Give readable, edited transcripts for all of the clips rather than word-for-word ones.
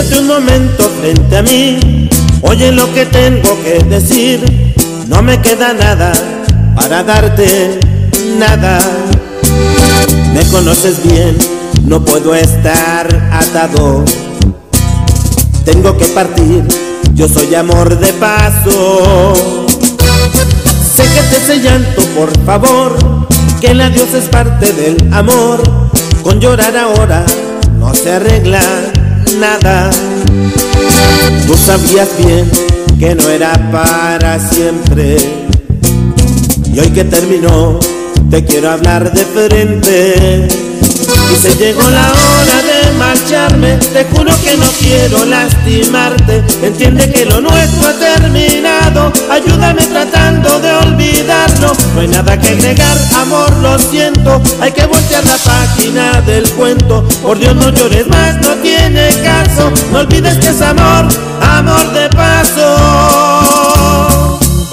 Detente un momento frente a mí, oye lo que tengo que decir. No me queda nada para darte, nada. Me conoces bien, no puedo estar atado. Tengo que partir, yo soy amor de paso. Sé que te hace llanto, por favor, que el adiós es parte del amor. Con llorar ahora no se arregla nada. Tú sabías bien que no era para siempre, y hoy que terminó te quiero hablar de frente. Y se llegó la hora de marcharme, te juro que no quiero lastimarte. Entiende que lo nuestro ha terminado, ayúdame tratando de olvidarlo. No hay nada que agregar, amor, lo siento. Hay que voltear la página del cuento. Por Dios no llores más, no tiene caso. No olvides que es amor, amor de paso.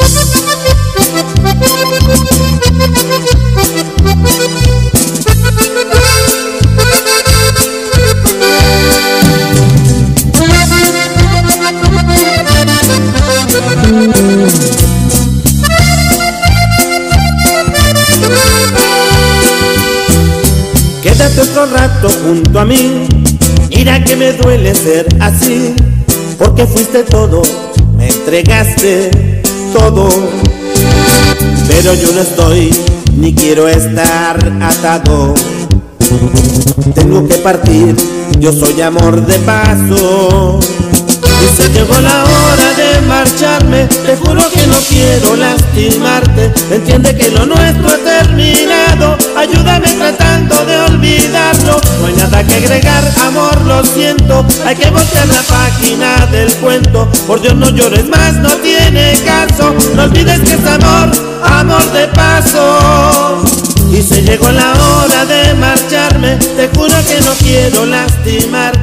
Quédate otro rato junto a mí, mira que me duele ser así, porque fuiste todo, me entregaste todo. Pero yo no estoy, ni quiero estar atado. Tengo que partir, yo soy amor de paso. Y se llegó la hora de marcharme, te juro que no quiero lastimarte. Entiende que lo nuestro ha terminado, ayúdame tratando de olvidarlo. No hay nada que agregar, amor, lo siento. Hay que voltear la página del cuento. Por Dios no llores más, no tiene caso. No olvides que es amor, amor de paso. Y se llegó la hora de marcharme, te juro que no quiero lastimar.